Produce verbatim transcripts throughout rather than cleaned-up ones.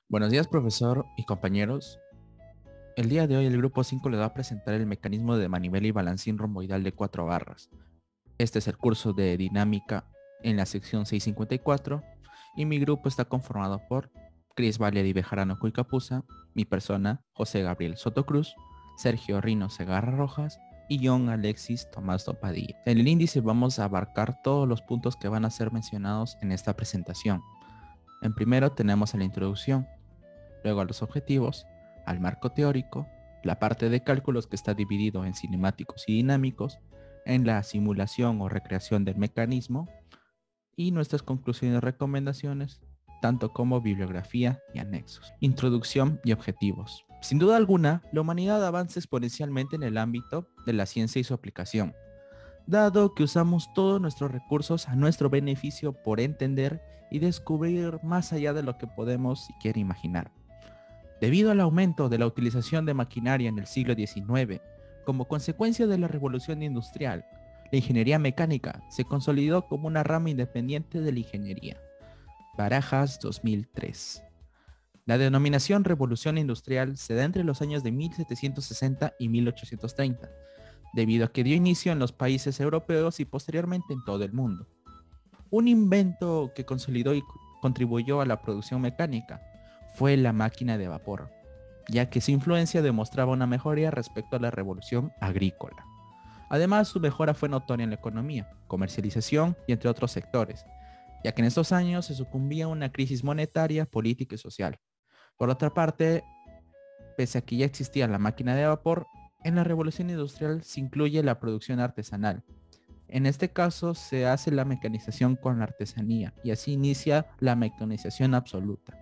Buenos días, profesor y compañeros. El día de hoy el grupo cinco les va a presentar el mecanismo de manivela y balancín romboidal de cuatro barras. Este es el curso de dinámica en la sección seiscientos cincuenta y cuatro y mi grupo está conformado por Cris Valery Bejarano Cuicapuza, mi persona José Gabriel Soto Cruz, Sergio Rino Segarra Rojas y John Alexis Tomás Dopadilla. En el índice vamos a abarcar todos los puntos que van a ser mencionados en esta presentación. En primero tenemos a la introducción, luego a los objetivos, al marco teórico, la parte de cálculos que está dividido en cinemáticos y dinámicos, en la simulación o recreación del mecanismo y nuestras conclusiones y recomendaciones, tanto como bibliografía y anexos. Introducción y objetivos. Sin duda alguna, la humanidad avanza exponencialmente en el ámbito de la ciencia y su aplicación, dado que usamos todos nuestros recursos a nuestro beneficio por entender y descubrir más allá de lo que podemos siquiera imaginar. Debido al aumento de la utilización de maquinaria en el siglo diecinueve, como consecuencia de la revolución industrial, la ingeniería mecánica se consolidó como una rama independiente de la ingeniería. Barajas dos mil tres. La denominación revolución industrial se da entre los años de mil setecientos sesenta y mil ochocientos treinta, debido a que dio inicio en los países europeos y posteriormente en todo el mundo. Un invento que consolidó y contribuyó a la producción mecánica fue la máquina de vapor, ya que su influencia demostraba una mejoría respecto a la revolución agrícola. Además, su mejora fue notoria en la economía, comercialización y entre otros sectores, ya que en estos años se sucumbía a una crisis monetaria, política y social. Por otra parte, pese a que ya existía la máquina de vapor, en la revolución industrial se incluye la producción artesanal. En este caso se hace la mecanización con la artesanía y así inicia la mecanización absoluta.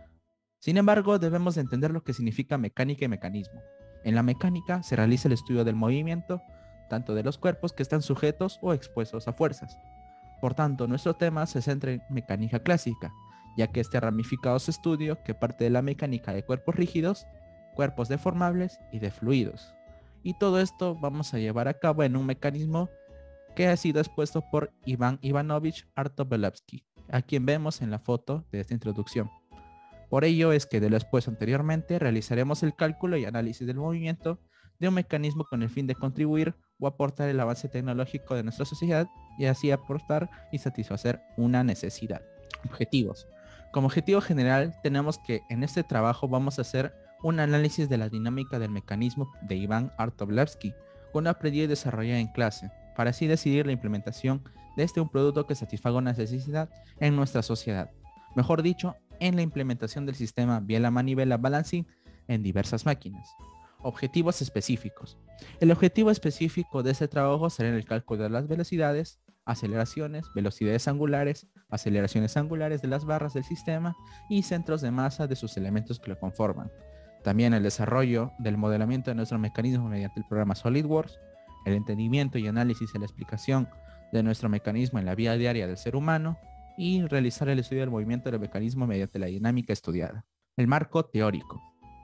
Sin embargo, debemos entender lo que significa mecánica y mecanismo. En la mecánica se realiza el estudio del movimiento, tanto de los cuerpos que están sujetos o expuestos a fuerzas. Por tanto, nuestro tema se centra en mecánica clásica, ya que este ramificado su estudio que parte de la mecánica de cuerpos rígidos, cuerpos deformables y de fluidos. Y todo esto vamos a llevar a cabo en un mecanismo que ha sido expuesto por Iván Ivanovich Artobelavsky, a quien vemos en la foto de esta introducción. Por ello es que de lo expuesto anteriormente realizaremos el cálculo y análisis del movimiento de un mecanismo con el fin de contribuir o aportar el avance tecnológico de nuestra sociedad y así aportar y satisfacer una necesidad. Objetivos. Como objetivo general tenemos que en este trabajo vamos a hacer un análisis de la dinámica del mecanismo de Iván Artobelavsky, con aprendido y desarrollado en clase, para así decidir la implementación de este un producto que satisfaga una necesidad en nuestra sociedad. Mejor dicho, en la implementación del sistema biela manivela balancing en diversas máquinas. Objetivos específicos. El objetivo específico de este trabajo será el cálculo de las velocidades, aceleraciones, velocidades angulares, aceleraciones angulares de las barras del sistema y centros de masa de sus elementos que lo conforman. También el desarrollo del modelamiento de nuestro mecanismo mediante el programa SolidWorks, el entendimiento y análisis y la explicación de nuestro mecanismo en la vida diaria del ser humano y realizar el estudio del movimiento del mecanismo mediante la dinámica estudiada. El marco teórico.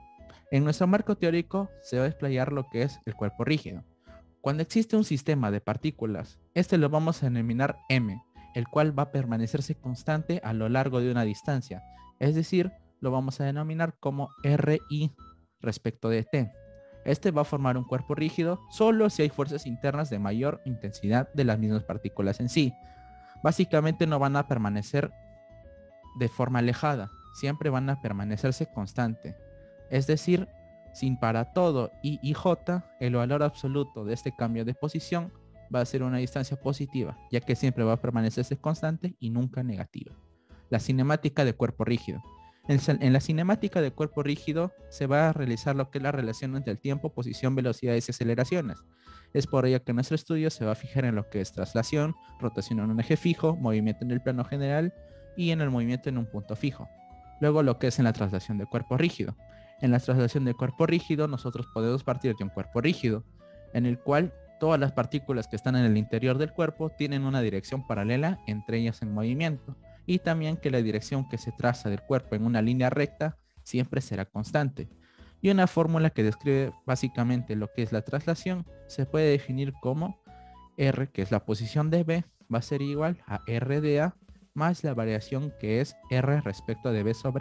En nuestro marco teórico se va a explayar lo que es el cuerpo rígido. Cuando existe un sistema de partículas, este lo vamos a denominar M, el cual va a permanecerse constante a lo largo de una distancia, es decir, lo vamos a denominar como R I respecto de T. Este va a formar un cuerpo rígido solo si hay fuerzas internas de mayor intensidad de las mismas partículas en sí. Básicamente no van a permanecer de forma alejada, siempre van a permanecerse constante. Es decir, sin para todo I y J, el valor absoluto de este cambio de posición va a ser una distancia positiva, ya que siempre va a permanecerse constante y nunca negativa. La cinemática de cuerpo rígido. En, en la cinemática de cuerpo rígido se va a realizar lo que es la relación entre el tiempo, posición, velocidades y aceleraciones. Es por ello que nuestro estudio se va a fijar en lo que es traslación, rotación en un eje fijo, movimiento en el plano general y en el movimiento en un punto fijo. Luego lo que es en la traslación de cuerpo rígido. En la traslación de cuerpo rígido nosotros podemos partir de un cuerpo rígido, en el cual todas las partículas que están en el interior del cuerpo tienen una dirección paralela entre ellas en movimiento, y también que la dirección que se traza del cuerpo en una línea recta siempre será constante. Y una fórmula que describe básicamente lo que es la traslación se puede definir como R, que es la posición de B, va a ser igual a R de A más la variación que es R respecto de B sobre A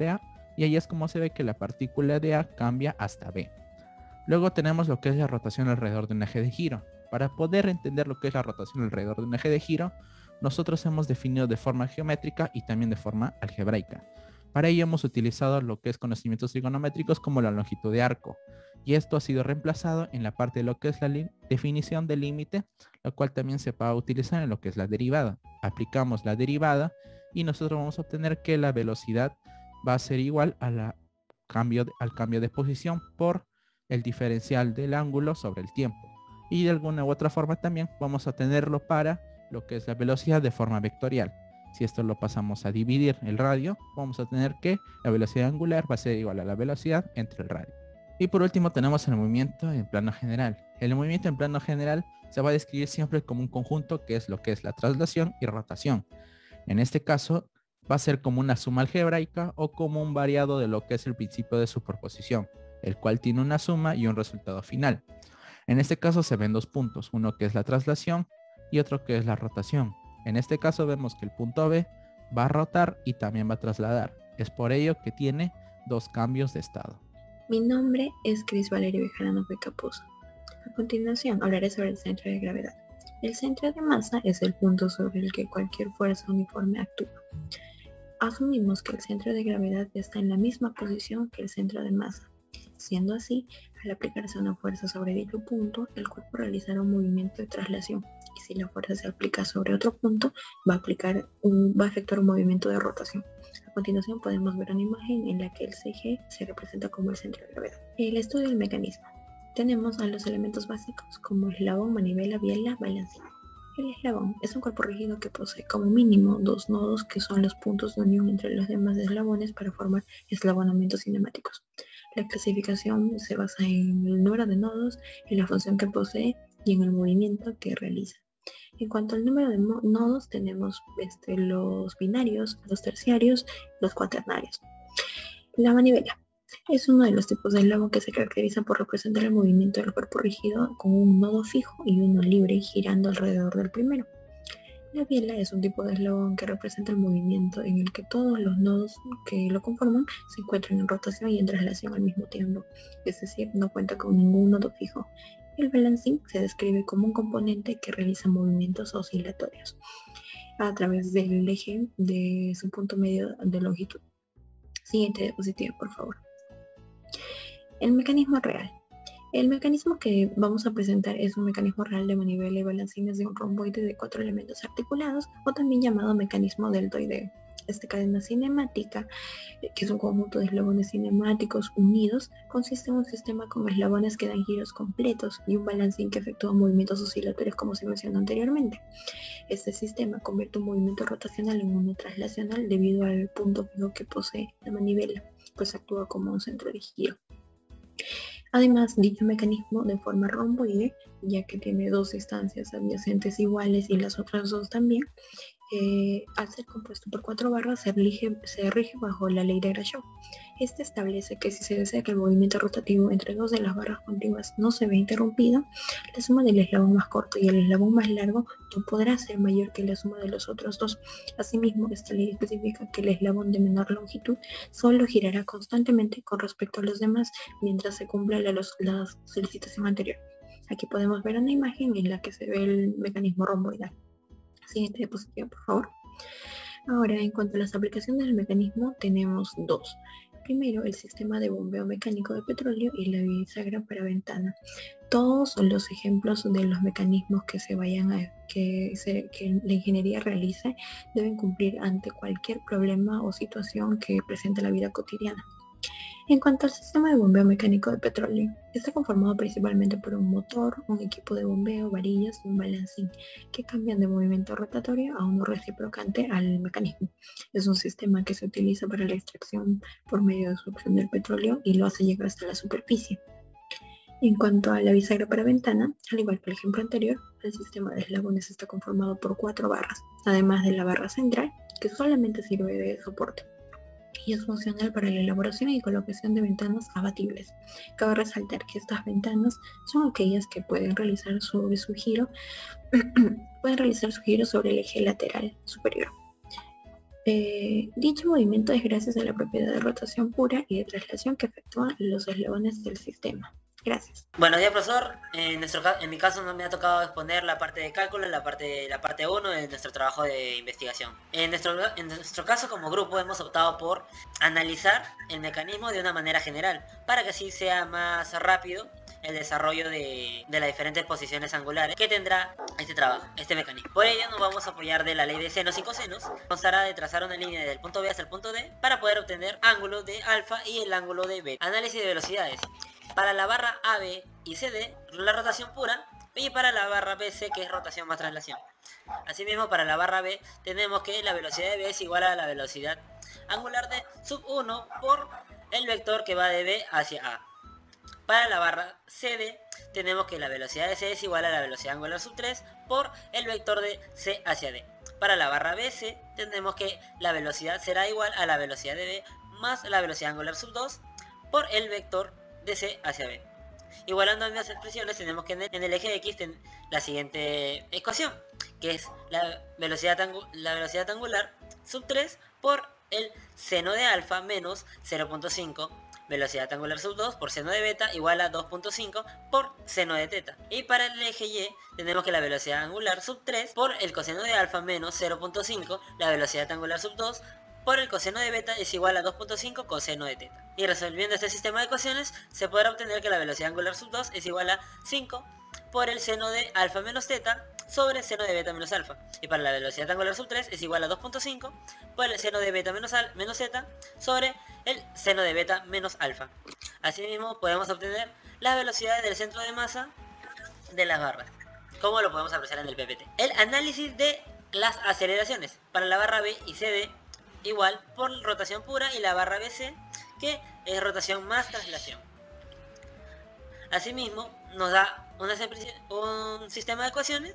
y ahí es como se ve que la partícula de A cambia hasta B. Luego tenemos lo que es la rotación alrededor de un eje de giro. Para poder entender lo que es la rotación alrededor de un eje de giro, nosotros hemos definido de forma geométrica y también de forma algebraica. Para ello hemos utilizado lo que es conocimientos trigonométricos como la longitud de arco, y esto ha sido reemplazado en la parte de lo que es la definición del límite, la cual también se va a utilizar en lo que es la derivada. Aplicamos la derivada y nosotros vamos a obtener que la velocidad va a ser igual a la cambio de, al cambio de posición por el diferencial del ángulo sobre el tiempo. Y de alguna u otra forma también vamos a tenerlo para lo que es la velocidad de forma vectorial. Si esto lo pasamos a dividir el radio, vamos a tener que la velocidad angular va a ser igual a la velocidad entre el radio. Y por último tenemos el movimiento en plano general. El movimiento en plano general se va a describir siempre como un conjunto que es lo que es la traslación y rotación. En este caso va a ser como una suma algebraica o como un variado de lo que es el principio de superposición, el cual tiene una suma y un resultado final. En este caso se ven dos puntos, uno que es la traslación y otro que es la rotación. En este caso vemos que el punto B va a rotar y también va a trasladar. Es por ello que tiene dos cambios de estado. Mi nombre es Cris Valeria Bejarano Capuzzo. A continuación hablaré sobre el centro de gravedad. El centro de masa es el punto sobre el que cualquier fuerza uniforme actúa. Asumimos que el centro de gravedad está en la misma posición que el centro de masa. Siendo así, al aplicarse una fuerza sobre dicho punto, el cuerpo realizará un movimiento de traslación. Y si la fuerza se aplica sobre otro punto, va a, aplicar un, va a efectuar un movimiento de rotación. A continuación podemos ver una imagen en la que el C G se representa como el centro de gravedad. El estudio del mecanismo. Tenemos a los elementos básicos como eslabón, manivela, biela, balancín. El eslabón es un cuerpo rígido que posee como mínimo dos nodos que son los puntos de unión entre los demás eslabones para formar eslabonamientos cinemáticos. La clasificación se basa en el número de nodos, en la función que posee y en el movimiento que realiza. En cuanto al número de nodos, tenemos este, los binarios, los terciarios, los cuaternarios. La manivela es uno de los tipos de eslabón que se caracteriza por representar el movimiento del cuerpo rígido con un nodo fijo y uno libre girando alrededor del primero. La biela es un tipo de eslabón que representa el movimiento en el que todos los nodos que lo conforman se encuentran en rotación y en traslación al mismo tiempo, es decir, no cuenta con ningún nodo fijo. El balancín se describe como un componente que realiza movimientos oscilatorios a través del eje de su punto medio de longitud. Siguiente diapositiva, por favor. El mecanismo real. El mecanismo que vamos a presentar es un mecanismo real de manivela y balancines de un romboide de cuatro elementos articulados, o también llamado mecanismo deltoideo. Esta cadena cinemática, que es un conjunto de eslabones cinemáticos unidos, consiste en un sistema con eslabones que dan giros completos y un balancín que efectúa movimientos oscilatorios como se mencionó anteriormente. Este sistema convierte un movimiento rotacional en uno traslacional debido al punto fijo que posee la manivela, pues actúa como un centro de giro. Además, dicho mecanismo de forma romboide, ya que tiene dos instancias adyacentes iguales y las otras dos también, eh, al ser compuesto por cuatro barras se rige, se rige bajo la ley de Grashow. Este establece que si se desea que el movimiento rotativo entre dos de las barras contiguas no se vea interrumpido, la suma del eslabón más corto y el eslabón más largo no podrá ser mayor que la suma de los otros dos. Asimismo, esta ley especifica que el eslabón de menor longitud solo girará constantemente con respecto a los demás mientras se cumpla la, la solicitación anterior. Aquí podemos ver una imagen en la que se ve el mecanismo romboidal. Siguiente diapositiva, por favor. Ahora, en cuanto a las aplicaciones del mecanismo, tenemos dos. Primero, el sistema de bombeo mecánico de petróleo y la bisagra para ventana. Todos los ejemplos de los mecanismos que se vayan a que, se, que la ingeniería realice deben cumplir ante cualquier problema o situación que presente la vida cotidiana. En cuanto al sistema de bombeo mecánico de petróleo, está conformado principalmente por un motor, un equipo de bombeo, varillas y un balancín, que cambian de movimiento rotatorio a uno reciprocante al mecanismo. Es un sistema que se utiliza para la extracción por medio de succión del petróleo y lo hace llegar hasta la superficie. En cuanto a la bisagra para ventana, al igual que el ejemplo anterior, el sistema de eslabones está conformado por cuatro barras, además de la barra central, que solamente sirve de soporte, y es funcional para la elaboración y colocación de ventanas abatibles. Cabe resaltar que estas ventanas son aquellas que pueden realizar sobre su giro pueden realizar su giro sobre el eje lateral superior. Eh, dicho movimiento es gracias a la propiedad de rotación pura y de traslación que efectúan los eslabones del sistema. Gracias. Bueno, ya profesor, en, nuestro, en mi caso no me ha tocado exponer la parte de cálculo, la parte la parte uno de nuestro trabajo de investigación. En nuestro, en nuestro caso como grupo hemos optado por analizar el mecanismo de una manera general, para que así sea más rápido el desarrollo de, de las diferentes posiciones angulares que tendrá este trabajo, este mecanismo. Por ello nos vamos a apoyar de la ley de senos y cosenos. Constará de trazar una línea desde el punto B hasta el punto D para poder obtener ángulos de alfa y el ángulo de beta. Análisis de velocidades. Para la barra A B y C D, la rotación pura, y para la barra B C, que es rotación más traslación. Asimismo, para la barra B tenemos que la velocidad de B es igual a la velocidad angular de sub uno por el vector que va de B hacia A. Para la barra C D tenemos que la velocidad de C es igual a la velocidad angular sub tres por el vector de C hacia D. Para la barra B C tenemos que la velocidad será igual a la velocidad de B más la velocidad angular sub dos por el vector de C hacia B. Igualando ambas expresiones tenemos que en el, en el eje X ten, la siguiente ecuación, que es la velocidad, la velocidad angular sub tres por el seno de alfa menos cero punto cinco velocidad angular sub dos por seno de beta igual a dos punto cinco por seno de teta. Y para el eje Y tenemos que la velocidad angular sub tres por el coseno de alfa menos cero punto cinco la velocidad angular sub dos por el coseno de beta es igual a dos punto cinco coseno de teta. Y resolviendo este sistema de ecuaciones se podrá obtener que la velocidad angular sub dos es igual a cinco por el seno de alfa menos teta sobre seno de beta menos alfa. Y para la velocidad angular sub tres es igual a dos punto cinco por el seno de beta menos, al, menos zeta sobre el seno de beta menos alfa. Asimismo podemos obtener las velocidades del centro de masa de las barras, como lo podemos apreciar en el P P T. El análisis de las aceleraciones para la barra B y C D igual por rotación pura y la barra B C que es rotación más traslación. Asimismo nos da una, un sistema de ecuaciones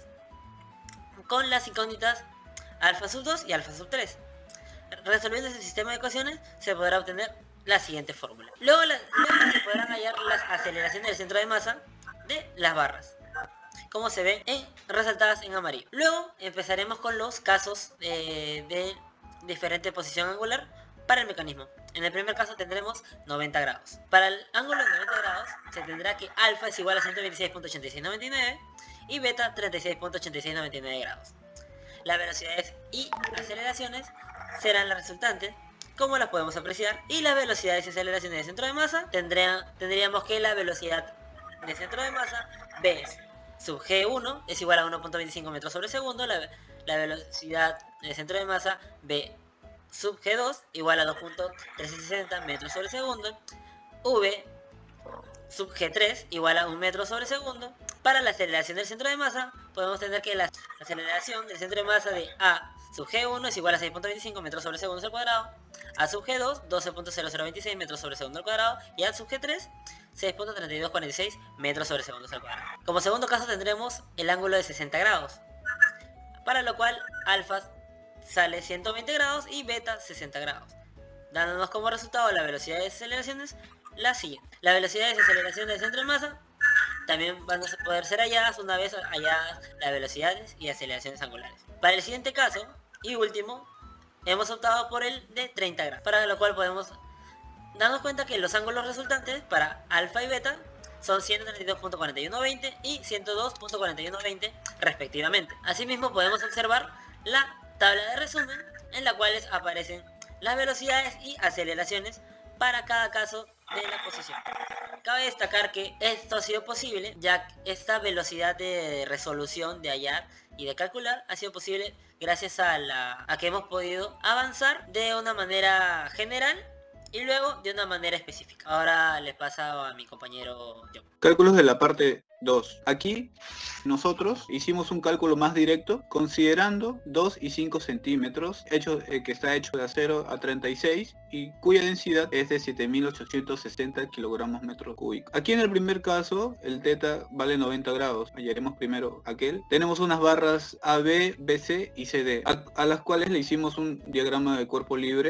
con las incógnitas alfa sub dos y alfa sub tres. Resolviendo ese sistema de ecuaciones se podrá obtener la siguiente fórmula. Luego, la, luego se podrán hallar las aceleraciones del centro de masa de las barras, como se ven en, resaltadas en amarillo. Luego empezaremos con los casos eh, de diferente posición angular para el mecanismo. En el primer caso tendremos noventa grados. Para el ángulo de noventa grados se tendrá que alfa es igual a ciento veintiséis punto ochenta y seis noventa y nueve y beta treinta y seis punto ochenta y seis noventa y nueve grados. Las velocidades y aceleraciones serán las resultantes, como las podemos apreciar, y las velocidades y aceleraciones del centro de masa tendrían, tendríamos que la velocidad del centro de masa B sub G uno es igual a uno punto veinticinco metros sobre segundo, la, la velocidad del centro de masa B sub G dos igual a dos punto trescientos sesenta metros sobre segundo, V sub G tres igual a un metro sobre segundo. Para la aceleración del centro de masa podemos tener que la aceleración del centro de masa de A sub G uno es igual a seis punto veinticinco metros sobre segundo al cuadrado, A sub G dos doce punto cero cero veintiséis metros sobre segundo al cuadrado y A sub G tres seis punto treinta y dos cuarenta y seis metros sobre segundo al cuadrado. Como segundo caso tendremos el ángulo de sesenta grados, para lo cual alfa sale ciento veinte grados y beta sesenta grados, dándonos como resultado la velocidad de aceleraciones la siguiente. La velocidad de aceleración del centro de masa también van a poder ser halladas una vez halladas las velocidades y aceleraciones angulares. Para el siguiente caso y último hemos optado por el de treinta grados, para lo cual podemos darnos cuenta que los ángulos resultantes para alfa y beta son ciento treinta y dos punto cuarenta y uno veinte y ciento dos punto cuarenta y uno veinte respectivamente. Asimismo podemos observar la tabla de resumen en la cual aparecen las velocidades y aceleraciones para cada caso de la posición. Cabe destacar que esto ha sido posible ya que esta velocidad de resolución de hallar y de calcular ha sido posible gracias a, la, a que hemos podido avanzar de una manera general y luego de una manera específica. Ahora le pasa a mi compañero John. Cálculos de la parte dos. Aquí nosotros hicimos un cálculo más directo considerando dos y cinco centímetros, hecho, eh, que está hecho de acero a treinta y seis y cuya densidad es de siete mil ochocientos sesenta kilogramos metros cúbicos. Aquí en el primer caso el teta vale noventa grados, hallaremos primero aquel. Tenemos unas barras A B, B C y C D, a, a las cuales le hicimos un diagrama de cuerpo libre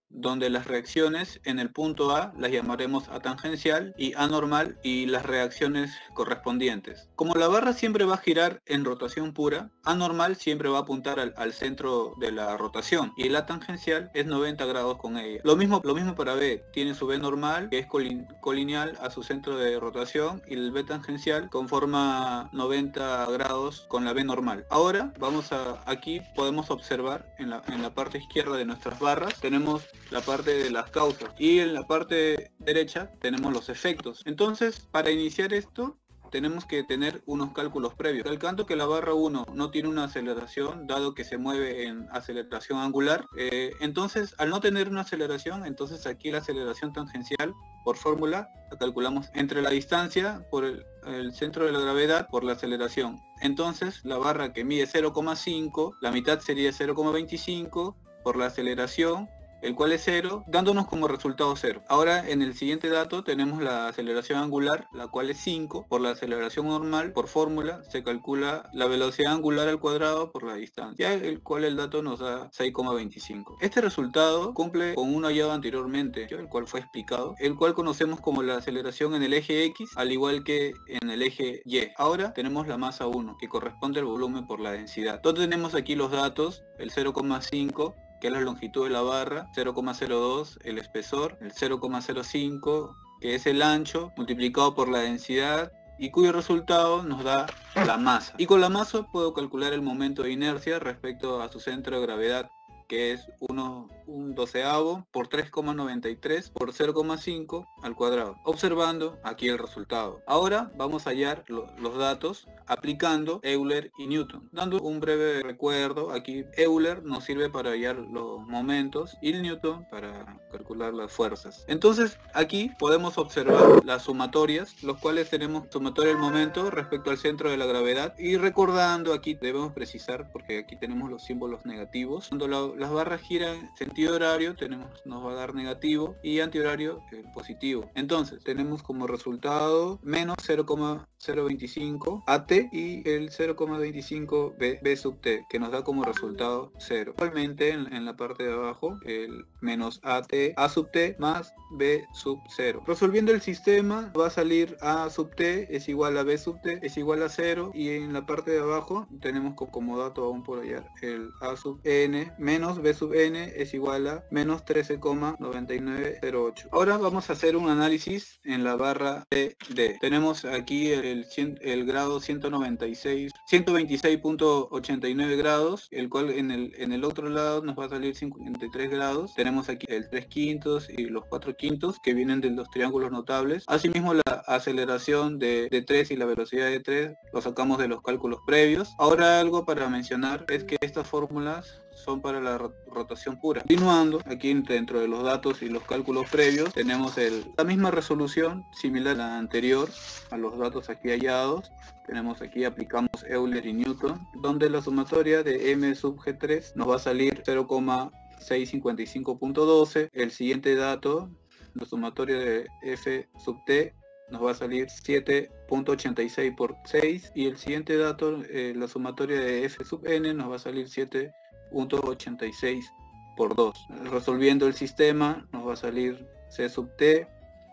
donde las reacciones en el punto A las llamaremos A tangencial y A normal y las reacciones correspondientes. Como la barra siempre va a girar en rotación pura, A normal siempre va a apuntar al, al centro de la rotación y el A tangencial es noventa grados con ella. Lo mismo, lo mismo para B, tiene su B normal que es colin, colineal a su centro de rotación y el B tangencial conforma noventa grados con la B normal. Ahora vamos a, aquí podemos observar en la, en la parte izquierda de nuestras barras tenemos la parte de las causas y en la parte derecha tenemos los efectos. Entonces, para iniciar esto tenemos que tener unos cálculos previos. Calcando que la barra uno no tiene una aceleración, dado que se mueve en aceleración angular, eh, entonces al no tener una aceleración, entonces aquí la aceleración tangencial por fórmula la calculamos entre la distancia por el, el centro de la gravedad por la aceleración. Entonces la barra que mide cero coma cinco, la mitad sería cero coma veinticinco por la aceleración, el cual es cero, dándonos como resultado cero. Ahora en el siguiente dato tenemos la aceleración angular, la cual es cinco, por la aceleración normal, por fórmula, se calcula la velocidad angular al cuadrado por la distancia, el cual el dato nos da seis coma veinticinco. Este resultado cumple con uno hallado anteriormente, el cual fue explicado, el cual conocemos como la aceleración en el eje X, al igual que en el eje Y. Ahora tenemos la masa uno, que corresponde al volumen por la densidad. Entonces tenemos aquí los datos, el cero coma cinco, que es la longitud de la barra, cero coma cero dos el espesor, el cero coma cero cinco que es el ancho, multiplicado por la densidad, y cuyo resultado nos da la masa. Y con la masa puedo calcular el momento de inercia respecto a su centro de gravedad, que es uno, un doceavo por tres coma noventa y tres por cero coma cinco al cuadrado, observando aquí el resultado. Ahora vamos a hallar lo, los datos aplicando Euler y Newton. Dando un breve recuerdo, aquí Euler nos sirve para hallar los momentos y el Newton para calcular las fuerzas. Entonces aquí podemos observar las sumatorias, los cuales tenemos sumatoria del momento respecto al centro de la gravedad, y recordando, aquí debemos precisar porque aquí tenemos los símbolos negativos. Cuando la, las barras giran en sentido horario, tenemos, nos va a dar negativo, y antihorario eh, positivo. Entonces tenemos como resultado menos cero coma cero veinticinco A T y el cero coma veinticinco B, B sub T, que nos da como resultado cero. Igualmente en, en la parte de abajo el menos A T, A sub T más B sub cero. Resolviendo el sistema va a salir A sub T es igual a B sub T es igual a cero, y en la parte de abajo tenemos como dato aún por hallar el A sub N menos B sub N es igual a menos trece coma noventa y nueve cero ocho. Ahora vamos a hacer un análisis en la barra T D. Tenemos aquí el, el, el grado ciento noventa y seis, ciento veintiséis punto ochenta y nueve grados, el cual en el, en el otro lado nos va a salir cincuenta y tres grados. Tenemos aquí el tres quintos y los cuatro quintos que vienen de los triángulos notables. Asimismo la aceleración de, de tres y la velocidad de tres lo sacamos de los cálculos previos. Ahora algo para mencionar es que estas fórmulas son para la rotación pura. Continuando, aquí dentro de los datos y los cálculos previos tenemos el, la misma resolución similar a la anterior, a los datos aquí hallados. Tenemos aquí, aplicamos Euler y Newton, donde la sumatoria de M sub G tres nos va a salir cero coma seiscientos cincuenta y cinco punto doce. El siguiente dato, la sumatoria de F sub T, nos va a salir siete punto ochenta y seis por seis, y el siguiente dato, eh, la sumatoria de F sub N, nos va a salir siete punto ochenta y seis por dos. Resolviendo el sistema nos va a salir C sub T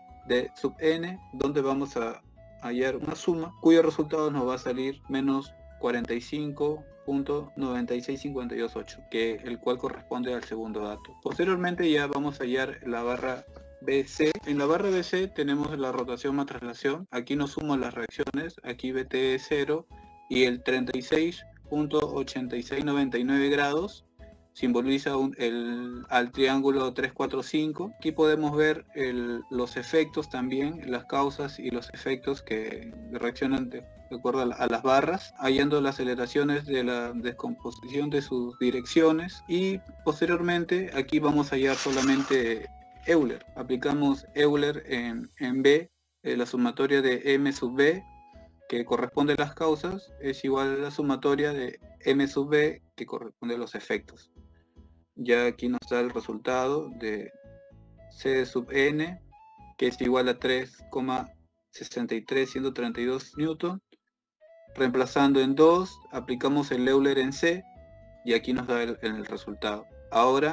de sub N, donde vamos a hallar una suma cuyo resultado nos va a salir menos cuarenta y cinco punto noventa y seis cincuenta y dos ocho, que el cual corresponde al segundo dato. Posteriormente ya vamos a hallar la barra B C. En la barra B C tenemos la rotación más traslación. Aquí nos suman las reacciones, aquí B T es cero, y el treinta y seis punto ochenta y seis noventa y nueve grados simboliza un, el, al triángulo tres cuatro cinco. Aquí podemos ver el, los efectos también, las causas y los efectos que reaccionan de, de acuerdo a, la, a las barras, hallando las aceleraciones de la descomposición de sus direcciones, y posteriormente aquí vamos a hallar solamente Euler. Aplicamos Euler en, en B, eh, la sumatoria de M sub B, que corresponde a las causas, es igual a la sumatoria de M sub B, que corresponde a los efectos. Ya aquí nos da el resultado de C sub N, que es igual a tres coma sesenta y tres ciento treinta y dos newton. Reemplazando en dos, aplicamos el Euler en C, y aquí nos da el, el resultado. Ahora,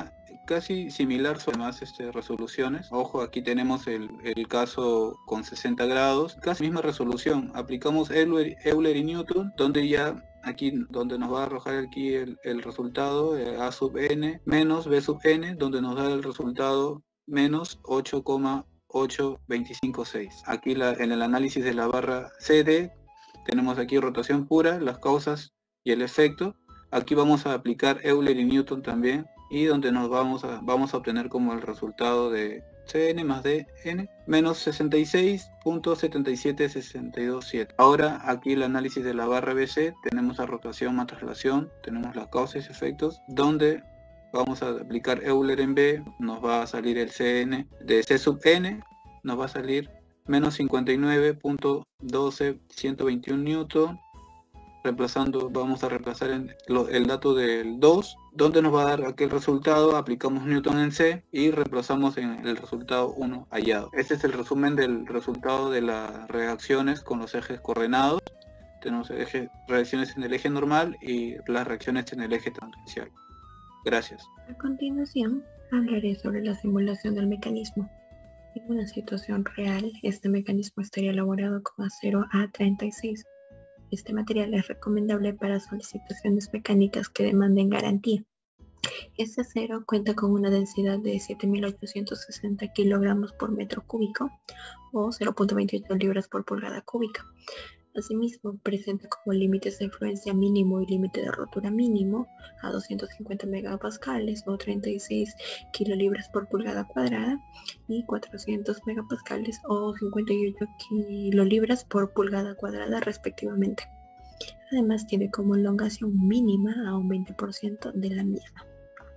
casi similar, son más este, resoluciones. Ojo, aquí tenemos el, el caso con sesenta grados, casi misma resolución. Aplicamos Euler, Euler y Newton, donde ya aquí donde nos va a arrojar aquí el, el resultado eh, A sub n menos B sub n, donde nos da el resultado menos ocho coma ocho veinticinco seis. Aquí la, en el análisis de la barra C D tenemos aquí rotación pura, las causas y el efecto. Aquí vamos a aplicar Euler y Newton también, y donde nos vamos a, vamos a obtener como el resultado de Cn más Dn menos sesenta y seis punto setenta y siete seis dos siete. Ahora aquí el análisis de la barra B C, tenemos la rotación más traslación, tenemos las causas y efectos, donde vamos a aplicar Euler en B, nos va a salir el Cn de C sub n, nos va a salir menos cincuenta y nueve punto doce ciento veintiuno newton. Reemplazando, vamos a reemplazar en lo, el dato del dos, donde nos va a dar aquel resultado, aplicamos Newton en C y reemplazamos en el resultado uno hallado. Este es el resumen del resultado de las reacciones con los ejes coordenados. Tenemos eje, reacciones en el eje normal y las reacciones en el eje tangencial. Gracias. A continuación, hablaré sobre la simulación del mecanismo. En una situación real, este mecanismo estaría elaborado con acero A treinta y seis. Este material es recomendable para solicitaciones mecánicas que demanden garantía. Este acero cuenta con una densidad de siete mil ochocientos sesenta kilogramos por metro cúbico o cero punto veintiocho libras por pulgada cúbica. Asimismo, presenta como límites de influencia mínimo y límite de rotura mínimo a doscientos cincuenta megapascales o treinta y seis kilolibras por pulgada cuadrada y cuatrocientos megapascales o cincuenta y ocho kilolibras por pulgada cuadrada respectivamente. Además, tiene como elongación mínima a un veinte por ciento de la misma.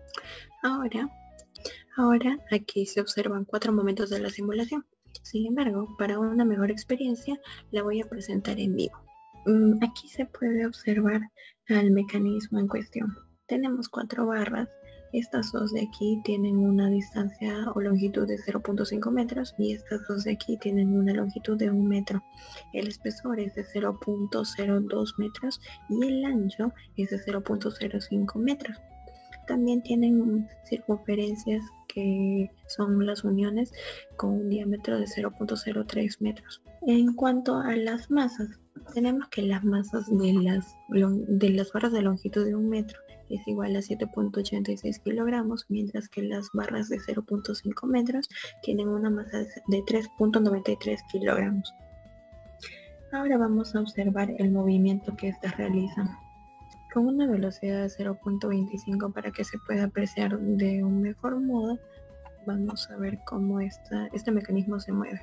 Ahora, ahora aquí se observan cuatro momentos de la simulación. Sin embargo, para una mejor experiencia, la voy a presentar en vivo. Aquí se puede observar al mecanismo en cuestión. Tenemos cuatro barras. Estas dos de aquí tienen una distancia o longitud de cero punto cinco metros y estas dos de aquí tienen una longitud de un metro. El espesor es de cero punto cero dos metros y el ancho es de cero punto cero cinco metros. También tienen circunferencias que son las uniones con un diámetro de cero punto cero tres metros. En cuanto a las masas, tenemos que las masas de las, de las barras de longitud de un metro es igual a siete punto ochenta y seis kilogramos, mientras que las barras de cero punto cinco metros tienen una masa de tres punto noventa y tres kilogramos. Ahora vamos a observar el movimiento que estas realizan. Con una velocidad de cero punto veinticinco para que se pueda apreciar de un mejor modo, vamos a ver cómo esta, este mecanismo se mueve.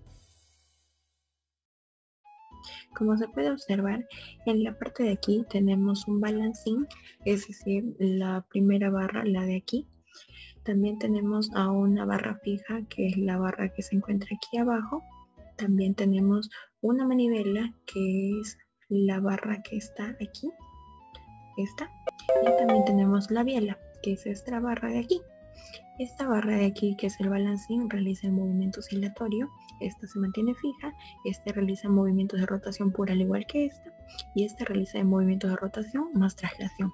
Como se puede observar, en la parte de aquí tenemos un balancín, es decir, la primera barra, la de aquí. También tenemos a una barra fija, que es la barra que se encuentra aquí abajo. También tenemos una manivela, que es la barra que está aquí. Esta. Y también tenemos la biela, que es esta barra de aquí. Esta barra de aquí, que es el balancín, realiza el movimiento oscilatorio. Esta se mantiene fija. Este realiza movimientos de rotación pura al igual que esta. Y este realiza el movimiento de rotación más traslación.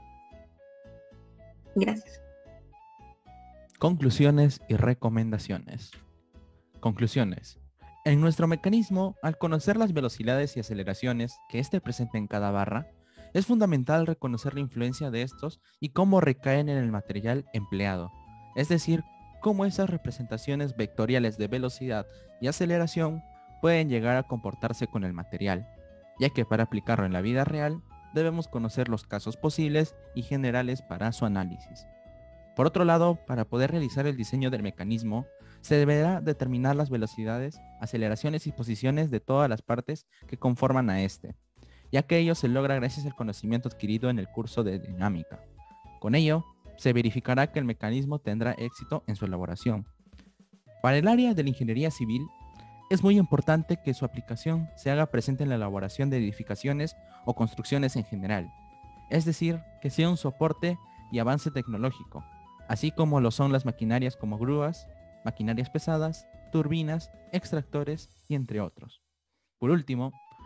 Gracias. Conclusiones y recomendaciones. Conclusiones. En nuestro mecanismo, al conocer las velocidades y aceleraciones que éste presenta en cada barra, es fundamental reconocer la influencia de estos y cómo recaen en el material empleado, es decir, cómo esas representaciones vectoriales de velocidad y aceleración pueden llegar a comportarse con el material, ya que para aplicarlo en la vida real debemos conocer los casos posibles y generales para su análisis. Por otro lado, para poder realizar el diseño del mecanismo, se deberá determinar las velocidades, aceleraciones y posiciones de todas las partes que conforman a este, ya que ello se logra gracias al conocimiento adquirido en el curso de dinámica. Con ello, se verificará que el mecanismo tendrá éxito en su elaboración. Para el área de la ingeniería civil, es muy importante que su aplicación se haga presente en la elaboración de edificaciones o construcciones en general, es decir, que sea un soporte y avance tecnológico, así como lo son las maquinarias como grúas, maquinarias pesadas, turbinas, extractores y entre otros. Por último,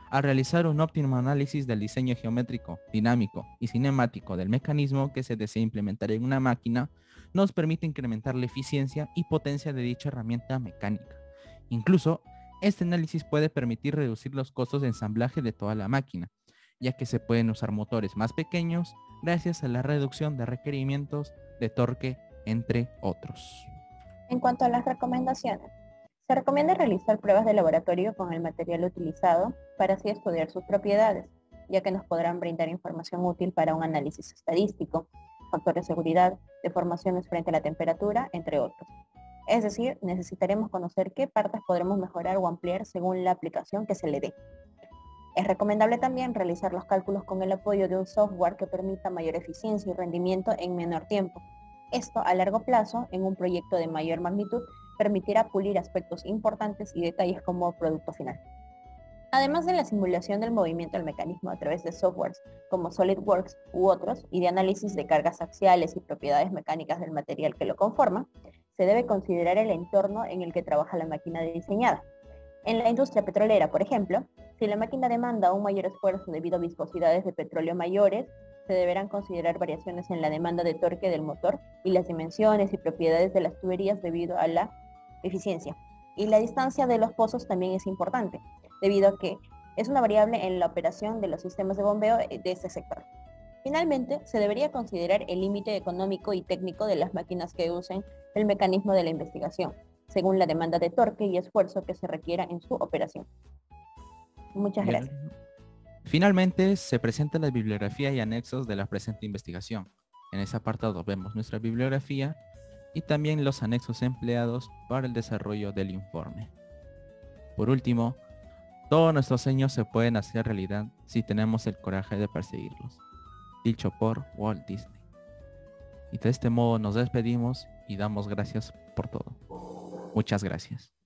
Al realizar un óptimo análisis del diseño geométrico, dinámico y cinemático del mecanismo que se desea implementar en una máquina, nos permite incrementar la eficiencia y potencia de dicha herramienta mecánica. Incluso, este análisis puede permitir reducir los costos de ensamblaje de toda la máquina, ya que se pueden usar motores más pequeños gracias a la reducción de requerimientos de torque, entre otros. En cuanto a las recomendaciones, se recomienda realizar pruebas de laboratorio con el material utilizado para así estudiar sus propiedades, ya que nos podrán brindar información útil para un análisis estadístico, factores de seguridad, deformaciones frente a la temperatura, entre otros. Es decir, necesitaremos conocer qué partes podremos mejorar o ampliar según la aplicación que se le dé. Es recomendable también realizar los cálculos con el apoyo de un software que permita mayor eficiencia y rendimiento en menor tiempo. Esto, a largo plazo, en un proyecto de mayor magnitud, permitirá pulir aspectos importantes y detalles como producto final. Además de la simulación del movimiento del mecanismo a través de softwares como SolidWorks u otros, y de análisis de cargas axiales y propiedades mecánicas del material que lo conforma, se debe considerar el entorno en el que trabaja la máquina diseñada. En la industria petrolera, por ejemplo, si la máquina demanda un mayor esfuerzo debido a viscosidades de petróleo mayores, se deberán considerar variaciones en la demanda de torque del motor y las dimensiones y propiedades de las tuberías debido a la eficiencia. Y la distancia de los pozos también es importante, debido a que es una variable en la operación de los sistemas de bombeo de este sector. Finalmente, se debería considerar el límite económico y técnico de las máquinas que usen el mecanismo de la investigación, según la demanda de torque y esfuerzo que se requiera en su operación. Muchas Bien. gracias. Finalmente, se presenta la bibliografía y anexos de la presente investigación. En ese apartado vemos nuestra bibliografía y también los anexos empleados para el desarrollo del informe. Por último, todos nuestros sueños se pueden hacer realidad si tenemos el coraje de perseguirlos. Dicho por Walt Disney. Y de este modo nos despedimos y damos gracias por todo. Muchas gracias.